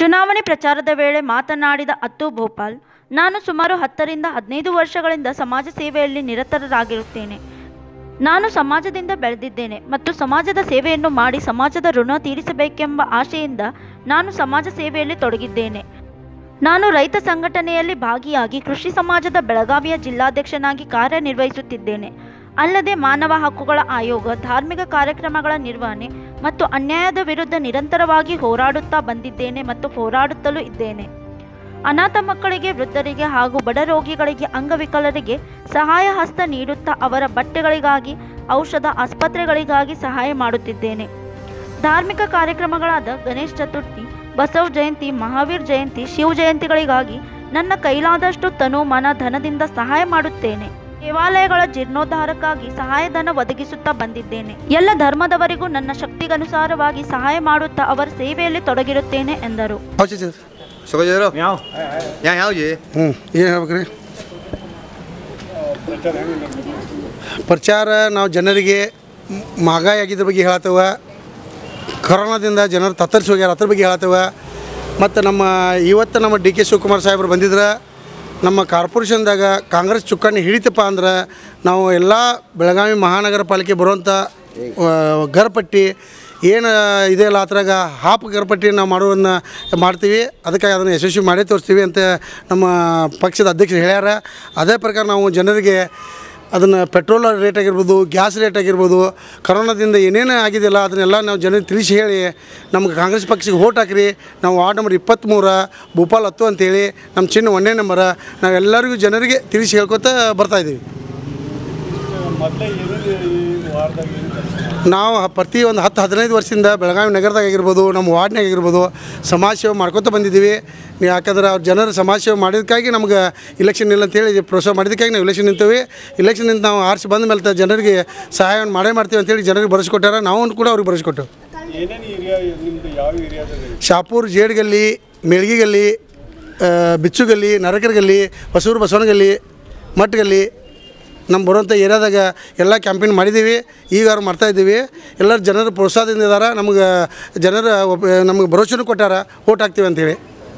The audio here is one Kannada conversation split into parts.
ಚುನಾವಣೆ ಪ್ರಚಾರದ ವೇಳೆ ಮಾತನಾಡಿದ ಅತ್ತು ಭೋಪಾಲ್, ನಾನು ಸುಮಾರು 10 ರಿಂದ 15 ವರ್ಷಗಳಿಂದ ಸಮಾಜ ಸೇವೆಯಲ್ಲಿ ನಿರತರಾಗಿರುತ್ತೇನೆ. ನಾನು ಸಮಾಜದಿಂದ ಬೆಳೆದಿದ್ದೇನೆ ಮತ್ತು ಸಮಾಜದ ಸೇವೆಯನ್ನು ಮಾಡಿ ಸಮಾಜದ ಋಣ ತೀರಿಸಬೇಕೆಂಬ ಆಶೆಯಿಂದ ನಾನು ಸಮಾಜ ಸೇವೆಯಲ್ಲಿ ತೊಡಗಿದ್ದೇನೆ. ನಾನು ರೈತ ಸಂಘಟನೆಯಲ್ಲಿ ಭಾಗಿಯಾಗಿ ಕೃಷಿ ಸಮಾಜದ ಬೆಳಗಾವಿಯ ಜಿಲ್ಲಾಧ್ಯಕ್ಷನಾಗಿ ಕಾರ್ಯನಿರ್ವಹಿಸುತ್ತಿದ್ದೇನೆ. ಅಲ್ಲದೆ ಮಾನವ ಹಕ್ಕುಗಳ ಆಯೋಗ, ಧಾರ್ಮಿಕ ಕಾರ್ಯಕ್ರಮಗಳ ನಿರ್ವಹಣೆ ಮತ್ತು ಅನ್ಯಾಯದ ವಿರುದ್ಧ ನಿರಂತರವಾಗಿ ಹೋರಾಡುತ್ತಾ ಬಂದಿದ್ದೇನೆ ಮತ್ತು ಹೋರಾಡುತ್ತಲೂ ಇದ್ದೇನೆ. ಅನಾಥ ಮಕ್ಕಳಿಗೆ, ವೃದ್ಧರಿಗೆ ಹಾಗೂ ಬಡ ರೋಗಿಗಳಿಗೆ, ಅಂಗವಿಕಲರಿಗೆ ಸಹಾಯ ಹಸ್ತ ನೀಡುತ್ತಾ ಅವರ ಬಟ್ಟೆಗಳಿಗಾಗಿ, ಔಷಧ, ಆಸ್ಪತ್ರೆಗಳಿಗಾಗಿ ಸಹಾಯ ಮಾಡುತ್ತಿದ್ದೇನೆ. ಧಾರ್ಮಿಕ ಕಾರ್ಯಕ್ರಮಗಳಾದ ಗಣೇಶ ಚತುರ್ಥಿ, ಬಸವ ಜಯಂತಿ, ಮಹಾವೀರ್ ಜಯಂತಿ, ಶಿವ ಜಯಂತಿಗಳಿಗಾಗಿ ನನ್ನ ಕೈಲಾದಷ್ಟು ತನು, ಮನ, ಧನದಿಂದ ಸಹಾಯ ಮಾಡುತ್ತೇನೆ. ದೇವಾಲಯಗಳ ಜೀರ್ಣೋದ್ಧಾರಕ್ಕಾಗಿ ಸಹಾಯಧನ ಒದಗಿಸುತ್ತಾ ಬಂದಿದ್ದೇನೆ. ಎಲ್ಲ ಧರ್ಮದವರಿಗೂ ನನ್ನ ಶಕ್ತಿಗನುಸಾರವಾಗಿ ಸಹಾಯ ಮಾಡುತ್ತಾ ಅವರ ಸೇವೆಯಲ್ಲಿ ತೊಡಗಿರುತ್ತೇನೆ ಎಂದರು. ಏನು ಹೇಳ್ಬೇಕ್ರಿ, ಪ್ರಚಾರ ನಾವು ಜನರಿಗೆ ಮಹಗಾಯಿ ಆಗಿದ್ರ ಬಗ್ಗೆ ಹೇಳತ್ತವ, ಕೊರೋನಾದಿಂದ ಜನರು ತತ್ತರಿಸಿ ಹೋಗ್ಯಾರ ಅದ್ರ ಬಗ್ಗೆ ಹೇಳತ್ತವ. ಮತ್ತು ಇವತ್ತು ನಮ್ಮ ಡಿ ಕೆ ಶಿವಕುಮಾರ್ ಸಾಹೇಬರು ಬಂದಿದ್ರೆ ನಮ್ಮ ಕಾರ್ಪೊರೇಷನ್ದಾಗ ಕಾಂಗ್ರೆಸ್ ಚುಕ್ಕಾಣಿ ಹಿಡಿತಪ್ಪ ಅಂದ್ರೆ ನಾವು ಎಲ್ಲ ಬೆಳಗಾವಿ ಮಹಾನಗರ ಪಾಲಿಕೆ ಬರುವಂಥ ಗರ್ಪಟ್ಟಿ ಏನು ಇದೆಯಲ್ಲ ಅದ್ರಾಗ ಹಾಪ್ ಗರ್ಪಟ್ಟಿ ನಾವು ಮಾಡ್ತೀವಿ. ಅದಕ್ಕಾಗಿ ಅದನ್ನು ಯಶಸ್ವಿ ಮಾಡೇ ತೋರಿಸ್ತೀವಿ ಅಂತ ನಮ್ಮ ಪಕ್ಷದ ಅಧ್ಯಕ್ಷರು ಹೇಳ್ಯಾರ. ಅದೇ ಪ್ರಕಾರ ನಾವು ಜನರಿಗೆ ಅದನ್ನು ಪೆಟ್ರೋಲ್ ರೇಟ್ ಆಗಿರ್ಬೋದು, ಗ್ಯಾಸ್ ರೇಟ್ ಆಗಿರ್ಬೋದು, ಕರೋನಾದಿಂದ ಏನೇನು ಆಗಿದೆಯಲ್ಲ ಅದನ್ನೆಲ್ಲ ನಾವು ಜನರಿಗೆ ತಿಳಿಸಿ ಹೇಳಿ ನಮ್ಗೆ ಕಾಂಗ್ರೆಸ್ ಪಕ್ಷಕ್ಕೆ ವೋಟ್ ಹಾಕ್ರಿ. ನಾವು ವಾರ್ಡ್ ನಂಬರ್ 23 ಭೂಪಾಲ್ 10 ಅಂತೇಳಿ ನಮ್ಮ ಚಿನ್ನ 1ನೇ ನಂಬರ ನಾವೆಲ್ಲರಿಗೂ ಜನರಿಗೆ ತಿಳಿಸಿ ಹೇಳ್ಕೊತ ಬರ್ತಾಯಿದ್ದೀವಿ. ನಾವು ಪ್ರತಿ ಒಂದು 10-15 ವರ್ಷದಿಂದ ಬೆಳಗಾವಿ ನಗರದಾಗ ಆಗಿರ್ಬೋದು, ನಮ್ಮ ವಾರ್ಡ್ನಾಗ ಆಗಿರ್ಬೋದು ಸಮಾಜ ಸೇವೆ ಮಾಡ್ಕೊತ ಬಂದಿದ್ದೀವಿ. ಯಾಕಂದ್ರೆ ಅವ್ರು ಜನರು ಸಮಾಜ ಸೇವೆ ಮಾಡಿದ್ದಕ್ಕಾಗಿ ನಮ್ಗೆ ಇಲೆಕ್ಷನ್ ಇಲ್ಲ ಅಂತೇಳಿ ಪ್ರೋತ್ಸಾಹ ಮಾಡಿದ್ದಕ್ಕಾಗಿ ನಾವು ಇಲೆಕ್ಷನ್ ನಿಂತೀವಿ. ಇಲೆಕ್ಷನ್ ನಿಂತು ನಾವು ಆರಿಸಿ ಬಂದ ಮೇಲೆ ಜನರಿಗೆ ಸಹಾಯವನ್ನು ಮಾಡ್ತೀವಿ ಅಂತೇಳಿ ಜನರಿಗೆ ಭರವಸೆ ನಾವು ಕೂಡ ಅವ್ರಿಗೆ ಭರವಸೆ ಕೊಟ್ಟೆವು. ಶಾಪೂರ್, ಜೇಡ್ಗಲ್ಲಿ, ಮೇಳ್ಗಿಗಲ್ಲಿ, ಬಿಚ್ಚುಗಲ್ಲಿ, ನರಕರಗಲ್ಲಿ, ಹೊಸೂರು ಬಸವನಗಲ್ಲಿ, ಮಟ್ಟಗಲ್ಲಿ ನಮ್ಮ ಬರುವಂಥ ಏರಿಯಾದಾಗ ಎಲ್ಲ ಕ್ಯಾಂಪೇನ್ ಮಾಡಿದ್ದೀವಿ. ಈಗ ಅವ್ರು ಮಾಡ್ತಾಯಿದ್ದೀವಿ. ಎಲ್ಲರೂ ಜನರು ಪ್ರೋತ್ಸಾಹದಿಂದ ಇದ್ದಾರೆ. ನಮಗೆ ಭರವಸೆನೂ ಕೊಟ್ಟಾರ ವೋಟ್ ಹಾಕ್ತೀವಿ ಅಂತೇಳಿ.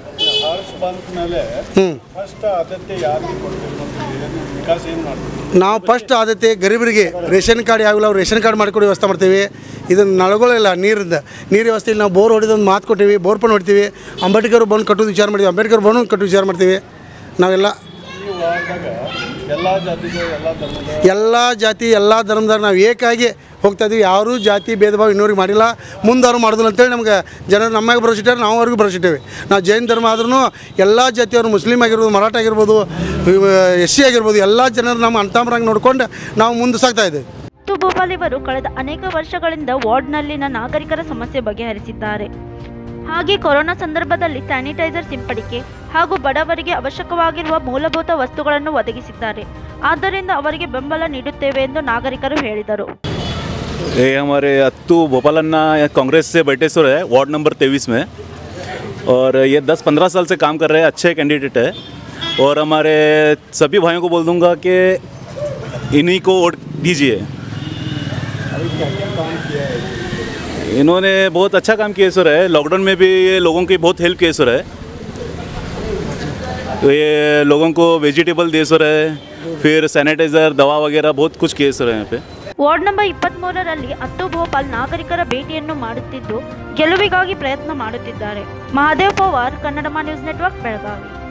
ನಾವು ಫಸ್ಟ್ ಆದ್ಯತೆ ಗರೀಬರಿಗೆ ರೇಷನ್ ಕಾರ್ಡ್ ಯಾವಿಲ್ಲ ಅವ್ರು ರೇಷನ್ ಕಾರ್ಡ್ ಮಾಡಿಕೊಡಿ ವ್ಯವಸ್ಥೆ ಮಾಡ್ತೀವಿ. ಇದನ್ನು ನಳಗಳಿಲ್ಲ, ನೀರು ವ್ಯವಸ್ಥೆಯಲ್ಲಿ ನಾವು ಬೋರ್ ಹೊಡಿದೊಂದು ಮಾತು ಕೊಟ್ಟಿವಿ, ಬೋರ್ ಪಣ್ ಹೊಡ್ತೀವಿ. ಅಂಬೇಡ್ಕರ್ ಬಂದು ಕಟ್ಟೋದು ವಿಚಾರ ಮಾಡ್ತೀವಿ, ಅಂಬೇಡ್ಕರ್ ಬಂದು ಕಟ್ಟೋದು ವಿಚಾರ ಮಾಡ್ತೀವಿ. ನಾವೆಲ್ಲ ಎಲ್ಲ ಜಾತಿ ಎಲ್ಲ ಧರ್ಮದವ್ರು ನಾವು ಏಕಾಗಿ ಹೋಗ್ತಾಯಿದ್ದೀವಿ. ಯಾರೂ ಜಾತಿ ಭೇದ ಭಾವ ಇನ್ನೂರಿಗೆ ಮಾಡಿಲ್ಲ, ಮುಂದವ್ರು ಮಾಡೋದಿಲ್ಲ ಅಂತೇಳಿ ನಮ್ಗೆ ಜನರು ನಮ್ಮಾಗ ಭರವಸೆಟ್ಟಾರೆ, ನಾವು ಅವ್ರಿಗೆ ಭರವಸೆಟ್ಟೇವೆ. ನಾವು ಜೈನ ಧರ್ಮ ಆದ್ರೂ ಎಲ್ಲ ಜಾತಿಯವರು, ಮುಸ್ಲಿಮ್ ಆಗಿರ್ಬೋದು, ಮರಾಠ ಆಗಿರ್ಬೋದು, SC ಆಗಿರ್ಬೋದು, ಎಲ್ಲ ಜನರು ನಮ್ಮ ಅಂತಂಬರಂಗೆ ನೋಡ್ಕೊಂಡು ನಾವು ಮುಂದೆ ಸಾಗ್ತಾಯಿದ್ದೇವೆ. ಅತ್ತು ಭೋಪಾಲ್ ಇವರು ಕಳೆದ ಅನೇಕ ವರ್ಷಗಳಿಂದ ವಾರ್ಡ್ನಲ್ಲಿನ ನಾಗರಿಕರ ಸಮಸ್ಯೆ ಬಗೆಹರಿಸಿದ್ದಾರೆ. ಹಾಗೆ ಕೊರೋನಾ ಸಂದರ್ಭದಲ್ಲಿ ಸ್ಯಾನಿಟೈಸರ್ ಸಿಂಪಡಿಕೆ ಹಾಗೂ ಬಡವರಿಗೆ ಅವಶ್ಯಕವಾಗಿರುವ ಮೂಲಭೂತ ವಸ್ತುಗಳನ್ನು ಒದಗಿಸಿದ್ದಾರೆ. ಆದ್ದರಿಂದ ಅವರಿಗೆ ಬೆಂಬಲ ನೀಡುತ್ತೇವೆ ಎಂದು ನಾಗರಿಕರು ಹೇಳಿದರು. ये हमारे अत्तू भोपाल अन्ना कांग्रेस से बैठे सो है वार्ड नंबर 23 में, और ये 10-15 साल से काम कर रहे हैं, अच्छे कैंडिडेट है. और हमारे सभी भाइयों को बोल दूंगा कि इन्हीं को वोट दीजिए. इन्होंने बहुत अच्छा काम किया सर है. लॉकडाउन में भी ये लोगों की बहुत हेल्प किए सर है. तो ये लोगों को वेजिटेबल दे सर है, फिर सैनिटाइज़र, दवा वगैरह बहुत कुछ किए सर यहाँ पे. ವಾರ್ಡ್ ನಂಬರ್ 23ರಲ್ಲಿ ಅತ್ತು ಭೋಪಾಲ್ ನಾಗರಿಕರ ಭೇಟಿಯನ್ನು ಮಾಡುತ್ತಿದ್ದು ಗೆಲುವಿಗಾಗಿ ಪ್ರಯತ್ನ ಮಾಡುತ್ತಿದ್ದಾರೆ. Mahadev Pawar, Kannada news network, Belagavi.